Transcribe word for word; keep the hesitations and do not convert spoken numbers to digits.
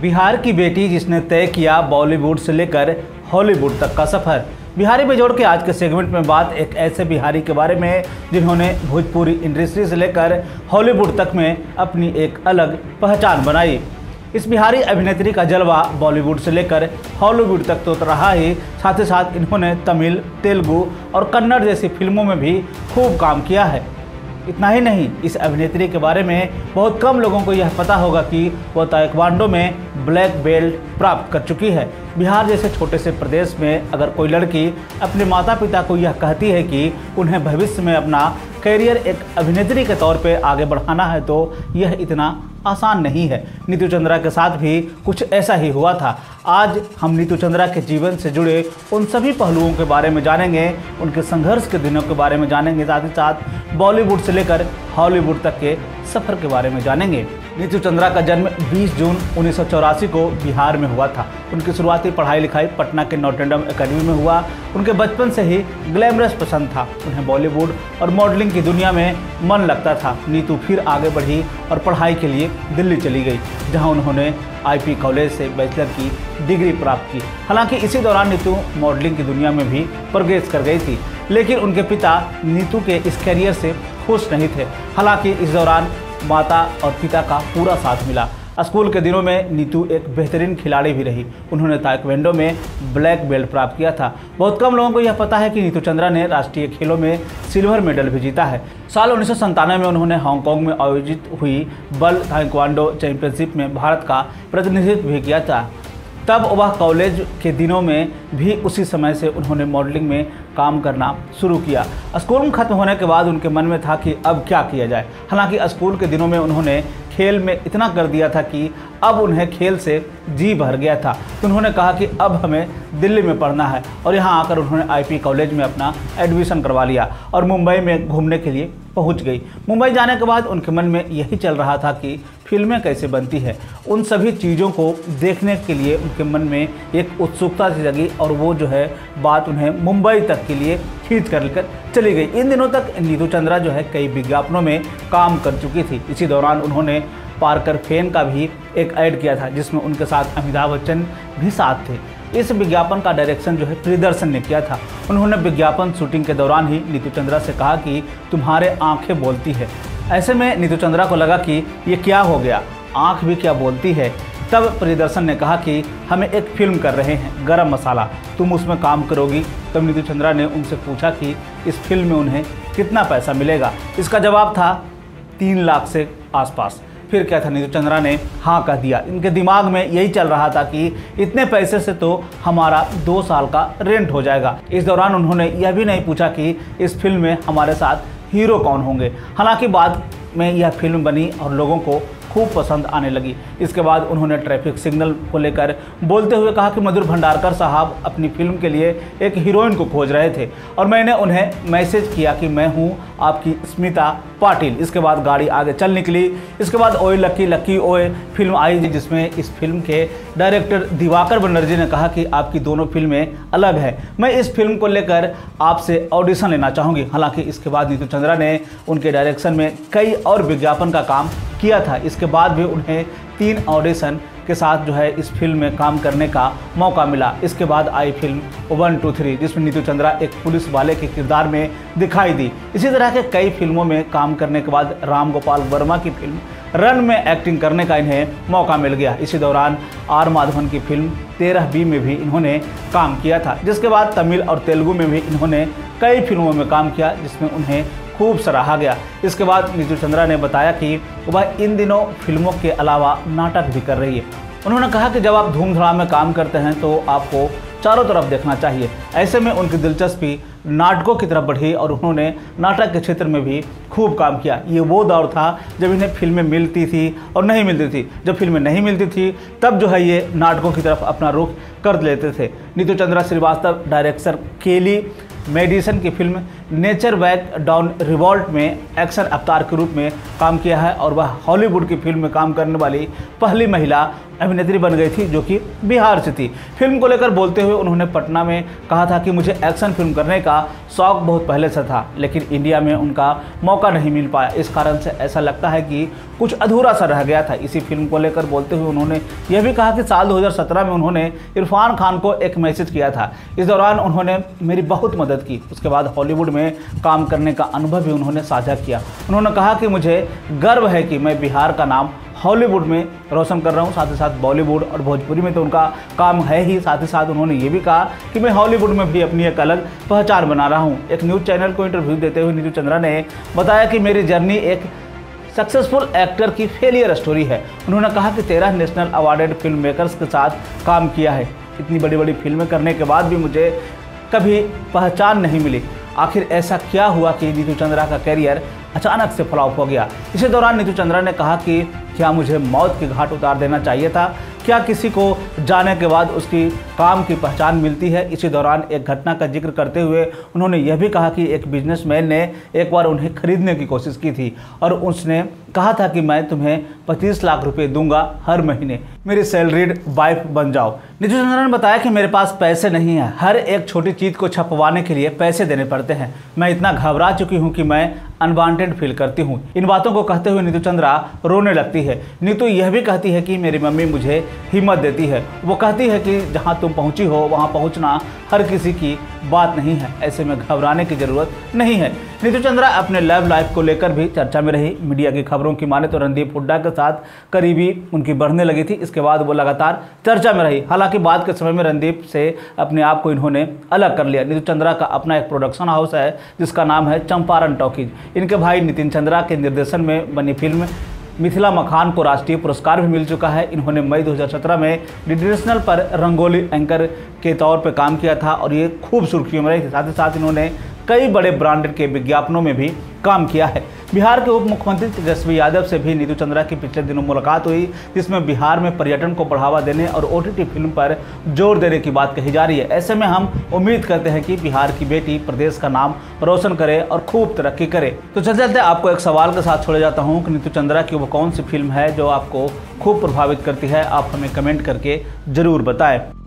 बिहार की बेटी जिसने तय किया बॉलीवुड से लेकर हॉलीवुड तक का सफ़र। बिहारी बेजोड़ के आज के सेगमेंट में बात एक ऐसे बिहारी के बारे में जिन्होंने भोजपुरी इंडस्ट्री से लेकर हॉलीवुड तक में अपनी एक अलग पहचान बनाई। इस बिहारी अभिनेत्री का जलवा बॉलीवुड से लेकर हॉलीवुड तक तो रहा ही, साथ ही साथ इन्होंने तमिल, तेलुगु और कन्नड़ जैसी फिल्मों में भी खूब काम किया है। इतना ही नहीं, इस अभिनेत्री के बारे में बहुत कम लोगों को यह पता होगा कि वह ताइक्वांडो में ब्लैक बेल्ट प्राप्त कर चुकी है। बिहार जैसे छोटे से प्रदेश में अगर कोई लड़की अपने माता पिता को यह कहती है कि उन्हें भविष्य में अपना करियर एक अभिनेत्री के तौर पे आगे बढ़ाना है तो यह इतना आसान नहीं है। नीतू चंद्रा के साथ भी कुछ ऐसा ही हुआ था। आज हम नीतू चंद्रा के जीवन से जुड़े उन सभी पहलुओं के बारे में जानेंगे, उनके संघर्ष के दिनों के बारे में जानेंगे, साथ ही साथ बॉलीवुड से लेकर हॉलीवुड तक के सफ़र के बारे में जानेंगे। नीतू चंद्रा का जन्म बीस जून उन्नीस सौ चौरासी को बिहार में हुआ था। उनकी शुरुआती पढ़ाई लिखाई पटना के नॉटेंडम एकेडमी में हुआ। उनके बचपन से ही ग्लैमरस पसंद था। उन्हें बॉलीवुड और मॉडलिंग की दुनिया में मन लगता था। नीतू फिर आगे बढ़ी और पढ़ाई के लिए दिल्ली चली गई, जहां उन्होंने आईपी कॉलेज से बैचलर की डिग्री प्राप्त की। हालांकि इसी दौरान नीतू मॉडलिंग की दुनिया में भी प्रवेश कर गई थी, लेकिन उनके पिता नीतू के इस करियर से खुश नहीं थे। हालांकि इस दौरान माता और पिता का पूरा साथ मिला। स्कूल के दिनों में नीतू एक बेहतरीन खिलाड़ी भी रही। उन्होंने ताइक्वांडो में ब्लैक बेल्ट प्राप्त किया था। बहुत कम लोगों को यह पता है कि नीतू चंद्रा ने राष्ट्रीय खेलों में सिल्वर मेडल भी जीता है। साल उन्नीस सौ संतानवे में उन्होंने हांगकांग में आयोजित हुई वर्ल्ड ताइक्वांडो चैंपियनशिप में भारत का प्रतिनिधित्व भी किया था। तब वह कॉलेज के दिनों में भी उसी समय से उन्होंने मॉडलिंग में काम करना शुरू किया। स्कूल खत्म होने के बाद उनके मन में था कि अब क्या किया जाए। हालांकि स्कूल के दिनों में उन्होंने खेल में इतना कर दिया था कि अब उन्हें खेल से जी भर गया था। तो उन्होंने कहा कि अब हमें दिल्ली में पढ़ना है और यहाँ आकर उन्होंने आईपी कॉलेज में अपना एडमिशन करवा लिया और मुंबई में घूमने के लिए पहुँच गई। मुंबई जाने के बाद उनके मन में यही चल रहा था कि फिल्में कैसे बनती है। उन सभी चीज़ों को देखने के लिए उनके मन में एक उत्सुकता सी जगी और वो जो है बात उन्हें मुंबई तक के लिए खींच कर लेकर चली गई। इन दिनों तक नीतू चंद्रा जो है कई विज्ञापनों में काम कर चुकी थी। इसी दौरान उन्होंने पार्कर फेन का भी एक ऐड किया था, जिसमें उनके साथ अमिताभ बच्चन भी साथ थे। इस विज्ञापन का डायरेक्शन जो है प्रियदर्शन ने किया था। उन्होंने विज्ञापन शूटिंग के दौरान ही नीतू चंद्रा से कहा कि तुम्हारे आंखें बोलती है। ऐसे में नीतू चंद्रा को लगा कि ये क्या हो गया, आंख भी क्या बोलती है। तब प्रियदर्शन ने कहा कि हमें एक फिल्म कर रहे हैं, गरम मसाला, तुम उसमें काम करोगी। तब नीतू चंद्रा ने उनसे पूछा कि इस फिल्म में उन्हें कितना पैसा मिलेगा। इसका जवाब था तीन लाख से आसपास। फिर क्या था, नीतू चंद्रा ने हाँ कह दिया। इनके दिमाग में यही चल रहा था कि इतने पैसे से तो हमारा दो साल का रेंट हो जाएगा। इस दौरान उन्होंने यह भी नहीं पूछा कि इस फिल्म में हमारे साथ हीरो कौन होंगे। हालांकि बाद में यह फिल्म बनी और लोगों को खूब पसंद आने लगी। इसके बाद उन्होंने ट्रैफिक सिग्नल को लेकर बोलते हुए कहा कि मधुर भंडारकर साहब अपनी फिल्म के लिए एक हीरोइन को खोज रहे थे और मैंने उन्हें मैसेज किया कि मैं हूं आपकी स्मिता पाटिल। इसके बाद गाड़ी आगे चल निकली। इसके बाद ओए लक्की लक्की ओए फिल्म आई, जिसमें इस फिल्म के डायरेक्टर दिवाकर बनर्जी ने कहा कि आपकी दोनों फिल्में अलग हैं, मैं इस फिल्म को लेकर आपसे ऑडिशन लेना चाहूँगी। हालांकि इसके बाद नीतू चंद्रा ने उनके डायरेक्शन में कई और विज्ञापन का काम किया था। इसके बाद भी उन्हें तीन ऑडिशन के साथ जो है इस फिल्म में काम करने का मौका मिला। इसके बाद आई फिल्म वन टू थ्री, जिसमें नीतू चंद्रा एक पुलिस वाले के किरदार में दिखाई दी। इसी तरह के कई फिल्मों में काम करने के बाद राम गोपाल वर्मा की फिल्म रन में एक्टिंग करने का इन्हें मौका मिल गया। इसी दौरान आर माधवन की फिल्म तेरह बी में भी इन्होंने काम किया था। जिसके बाद तमिल और तेलुगु में भी इन्होंने कई फिल्मों में काम किया, जिसमें उन्हें खूब सराहा गया। इसके बाद नीतू चंद्रा ने बताया कि वह इन दिनों फिल्मों के अलावा नाटक भी कर रही है। उन्होंने कहा कि जब आप धूम धड़ाम में काम करते हैं तो आपको चारों तरफ देखना चाहिए। ऐसे में उनकी दिलचस्पी नाटकों की तरफ बढ़ी और उन्होंने नाटक के क्षेत्र में भी खूब काम किया। ये वो दौर था जब इन्हें फिल्में मिलती थी और नहीं मिलती थी। जब फिल्में नहीं मिलती थी तब जो है ये नाटकों की तरफ अपना रुख कर लेते थे। Neetu Chandra Srivastava director Kelly Madison की film never back down revolt में एक्शन अवतार के रूप में काम किया है और वह हॉलीवुड की फिल्म में काम करने वाली पहली महिला अभिनेत्री बन गई थी जो कि बिहार से थी। फिल्म को लेकर बोलते हुए उन्होंने पटना में कहा था कि मुझे एक्शन फिल्म करने का शौक बहुत पहले से था, लेकिन इंडिया में उनका मौका नहीं मिल पाया। इस कारण से ऐसा लगता है कि कुछ अधूरा सा रह गया था। इसी फिल्म को लेकर बोलते हुए उन्होंने यह भी कहा कि साल दो हज़ार सत्रह में उन्होंने इरफान खान को एक मैसेज किया था। इस दौरान उन्होंने मेरी बहुत मदद की। उसके बाद हॉलीवुड में काम करने का अनुभव भी उन्होंने साझा किया। उन्होंने कहा कि मुझे गर्व है कि मैं बिहार का नाम हॉलीवुड में रोशन कर रहा हूं, साथ ही साथ बॉलीवुड और भोजपुरी में तो उनका काम है ही, साथ ही साथ उन्होंने ये भी कहा कि मैं हॉलीवुड में भी अपनी एक अलग पहचान बना रहा हूं। एक न्यूज़ चैनल को इंटरव्यू देते हुए नीतू चंद्रा ने बताया कि मेरी जर्नी एक सक्सेसफुल एक्टर की फेलियर स्टोरी है। उन्होंने कहा कि तेरह नेशनल अवार्डेड फिल्म मेकर्स के साथ काम किया है। इतनी बड़ी बड़ी फिल्में करने के बाद भी मुझे कभी पहचान नहीं मिली। आखिर ऐसा क्या हुआ कि नीतू चंद्रा का कैरियर अचानक से फ्लॉप हो गया। इसी दौरान नीतू चंद्रा ने कहा कि क्या मुझे मौत की घाट उतार देना चाहिए था? क्या किसी को जाने के बाद उसकी काम की पहचान मिलती है? इसी दौरान एक घटना का जिक्र करते हुए उन्होंने यह भी कहा कि एक बिजनेसमैन ने एक बार उन्हें खरीदने की कोशिश की थी और उसने कहा था कि मैं तुम्हें पच्चीस लाख रुपए दूंगा हर महीने, मेरी सैलरीड वाइफ बन जाओ। नीतू चंद्रा ने बताया कि मेरे पास पैसे नहीं है, हर एक छोटी चीज़ को छपवाने के लिए पैसे देने पड़ते हैं। मैं इतना घबरा चुकी हूँ कि मैं अनवांटेड फील करती हूँ। इन बातों को कहते हुए नीतू चंद्रा रोने लगती है। नीतू यह भी कहती है कि मेरी मम्मी मुझे हिम्मत देती है। वो कहती है कि जहाँ तुम पहुँची हो वहाँ पहुँचना हर किसी की बात नहीं है, ऐसे में घबराने की ज़रूरत नहीं है। नीतू चंद्रा अपने लव लाइफ को लेकर भी चर्चा में रही। मीडिया की खबरों की माने तो रणदीप हुड्डा के साथ करीबी उनकी बढ़ने लगी थी। इसके बाद वो लगातार चर्चा में रही। हालांकि बाद के समय में रणदीप से अपने आप को इन्होंने अलग कर लिया। नीतू चंद्रा का अपना एक प्रोडक्शन हाउस है जिसका नाम है चंपारण टॉकीज। इनके भाई नितिन चंद्रा के निर्देशन में बनी फिल्म मिथिला मखान को राष्ट्रीय पुरस्कार भी मिल चुका है। इन्होंने मई दो हज़ार सत्रह में डी नेशनल पर रंगोली एंकर के तौर पर काम किया था और ये खूब सुर्खियों में रही थी। साथ ही साथ इन्होंने कई बड़े ब्रांडेड के विज्ञापनों में भी काम किया है। बिहार के उप मुख्यमंत्री तेजस्वी यादव से भी नीतू चंद्रा की पिछले दिनों मुलाकात हुई, जिसमें बिहार में पर्यटन को बढ़ावा देने और ओटीटी फिल्म पर जोर देने की बात कही जा रही है। ऐसे में हम उम्मीद करते हैं कि बिहार की बेटी प्रदेश का नाम रोशन करे और खूब तरक्की करे। तो चलते चलते आपको एक सवाल के साथ छोड़े जाता हूँ कि नीतू चंद्रा की वो कौन सी फिल्म है जो आपको खूब प्रभावित करती है। आप हमें कमेंट करके ज़रूर बताएं।